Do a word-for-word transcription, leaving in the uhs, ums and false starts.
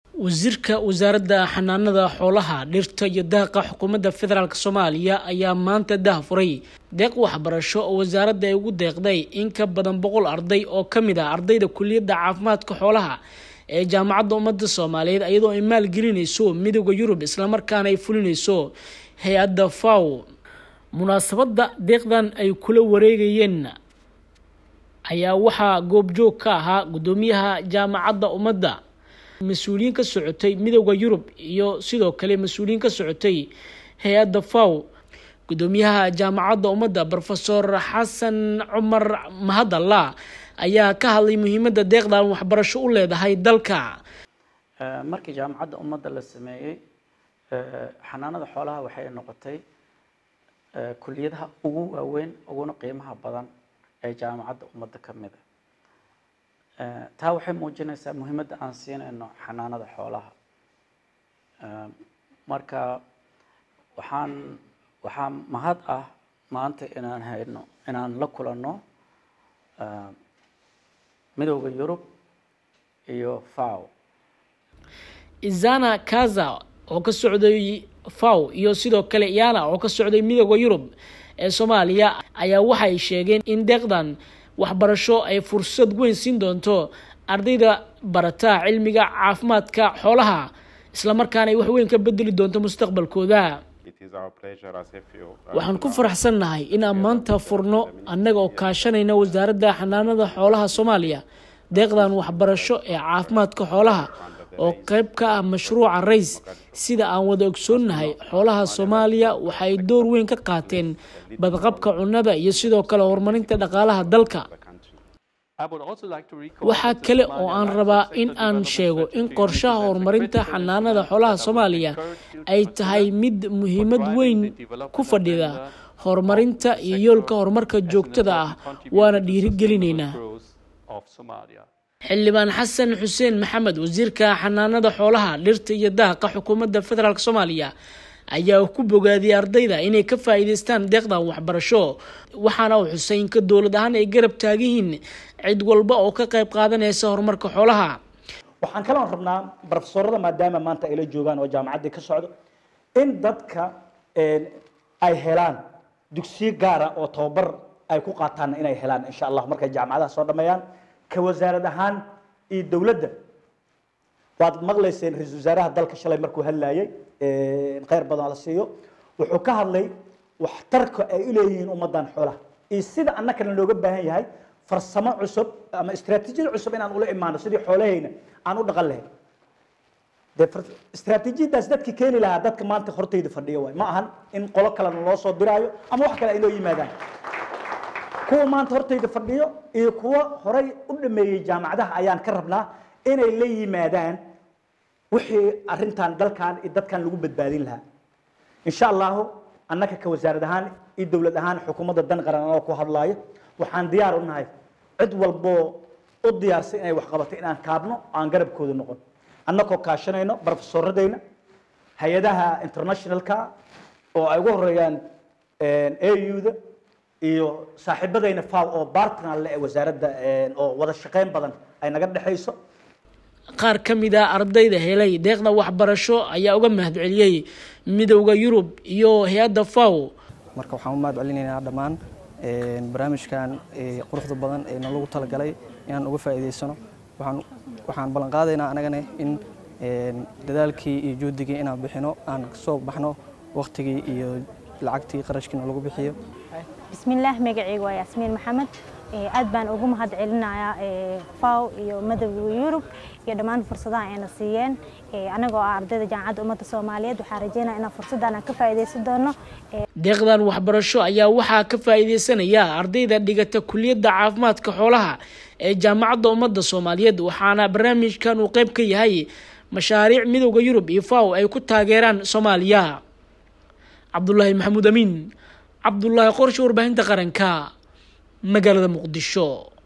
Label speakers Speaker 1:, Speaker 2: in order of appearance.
Speaker 1: wasiirka wasaaradda xanaanada xoolaha dhirta iyo daaqa xukuumadda federaalka Soomaaliya ayaa maanta daahfuray deeq waxbarasho oo wasaaradda ay ugu deeqday in ka badan boqol arday oo kamid ah ardayda kulliyadda caafimaadka xoolaha ee jaamacadda ummadda Soomaaliyeed iyadoo ay maal gelinayso midowga Yurub isla markaana ay fulinayso hay'adda F A O. munaasabadda deeqdan ay kula wareegayeen ayaa waxaa goobjoog ka ahaa gudoomiyaha jaamacadda ummadda, mas'uuliyiin ka socotay midowga Yurub iyo sidoo kale mas'uuliyiin ka socotay hay'adda F A O. gudoomiyaha jaamacadda ummadda Professor Xasan Cumar Mahadalla ayaa ka hadlay muhiimadda deeqdan waxbarasho u leedahay dalka.
Speaker 2: markii jaamacadda ummadda la sameeyay xanaanada xoolaha waxay noqotay kulliyadaha ugu waaweyn uguna qiimaha badan ee jaamacadda ummadda ka mid ah. taa waxay muujinaysaa muhiimadda aan siinayno xanaanada xoolaha. marka waxaan waxaa mahad ah maanta inaan hayno inaan la kulanno midowga Yurub iyo F A O.
Speaker 1: Izana Kaza oo ka socday F A O iyo sidoo kale Iyana oo ka socday midowga Yurub ee Soomaaliya ayaa waxay sheegeen in deeqdan waxbarasho ay fursad weyn siin doonto ardayda barata cilmiga caafimaadka xoolaha isla markaana ay wax weyn ka bedeli doonto mustaqbalkooda. waxaan ku faraxsanahay in aan maanta furno annaga oo kaashanayna wasaaradda xanaanada xoolaha Soomaaliya deeqdan waxbarasho ee caafimaadka xoolaha oo qayb ka ah mashruuca rays. sida aan wada ogsoonnahay xoolaha Soomaaliya waxay door weyn ka qaateen badqabka cunnada iyo sidoo kale horumarinta dhaqaalaha dalka. waxa kale oo aan rabaa in aan sheego in qorshaha horumarinta xanaanada xoolaha Soomaaliya ay tahay mid muhiimad weyn ku fadhida horumarinta iyo yoolka horumarka joogtada ah, waana dhiirigelinaynaa. xildhibaan Xasan Xuseen Maxamed, wasiirka xanaanada xoolaha dhirta iyo daaqa xukuumadda federaalka Soomaaliya, ayaa ku bogaadiyay ardayda inay ka faa'iideystaan deeqdan waxbarasho, waxaana uu xusay in ka dowlad ahaan ay garab taagihiin cid walba oo ka qayb qaadanaysa horumarka xoolaha.
Speaker 3: waxaan kala rabnaa professorada maadaama maanta ay la joogaan oo jaamacadda ka socdo in dadka ay helaan dugsiyo gaar ah oo tababar ay ku qaataan inay helaan insha Allah markay jaamacadaha soo dhameeyaan. ka wasaarad ahaan iyo dawladda waad maqlayseen ra'iisul wasaaraha dalka shalay markuu hadlayay ee khayr badan la siiyo wuxuu ka hadlay waxtarka ay u leeyihiin ummadan xoolaha iyo sida annagana looga baahan yahay farsamo cusub ama istiraatiijiyad cusub inaan ula imaano sidii xoolahayna aan u dhaqan lahayn. de istiraatiijiyadaas dadka keeni lahaa dadka maanta hortayda fadhiyo way ma ahan in qolo kale loo soo diraayo ama wax kale ay loo yimaadaan. kuwa maanta hortayda fadhiyo iyo kuwa horay u dhameeyay jaamacadaha ayaan ka rabnaa inay la yimaadaan wixii arintan dalkan iyo dadkan lagu badbaadin lahaa. insha Allah annaka ka wasaarad ahaan iyo dawlad ahaan xukuumadda dan qaran oo ku hadlayo waxaan diyaar u nahay cid walbo u diyaarsan inay wax qabato inaan kaabno aan garabkooda noqon annakoo kaashanayno professoradayna hay'adaha internationalka oo ay ugu horeeyaan A U-da iyo saaxiibadayna F A O oo partner la ee wasaaradda oo wada shaqeyn badan ay naga dhaxayso.
Speaker 1: qaar ka mid ah ardayda helay deeqda waxbarasho ayaa uga mahadceliyay midowga Yurub iyo hay'adda F A O.
Speaker 4: marka waxaan u mahadcelinaynaa dhammaan barnaamijkan quruxda badan ee nalagu talagalay inaan uga faa'iideysano. waxaan waxaan ballan qaadaynaa anagana in dadaalkii iyo juhdigii inaan bixino aan soo baxno waqtigii iyo lacagtii qarashkii lagu bixiyo.
Speaker 5: بسم الله مجاعي وياسمين محمد أدبان أقوم هاد علنا فاو يو مدوي يوروب يدمان فرصة أنا سيان أنا جو عبدة جامعة أمة الصومالية وحرجينا أنا فرصة أنا كفاية سدنا.
Speaker 1: deeqdan waxbarasho ayaa waxaa ka faa'iideysanaya ardayda dhigata kulliyadda caafimaadka xoolaha ee jaamacadda ummadda Soomaaliyeed, waxaana barnaamijkan uu qayb ka yahay mashaariic midowga Yurub iyo F A O ay ku taageeraan Soomaaliya. Cabdullaahi Maxamuud Amiin, Cabdullaahi Qorshe, warbaahinta qaranka, magaalada Muqdisho.